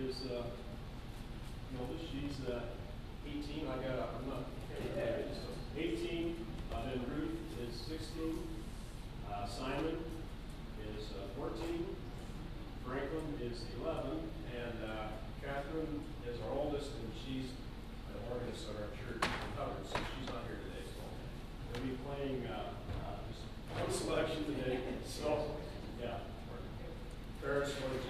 is the oldest. She's 18. I'm not 18. Then Ruth is 16. Simon is 14. Franklin is 11. And Catherine is our oldest, and she's an organist at our church in Hubbard, so she's not here today. So we'll be playing just one selection today. So, yeah. Paris,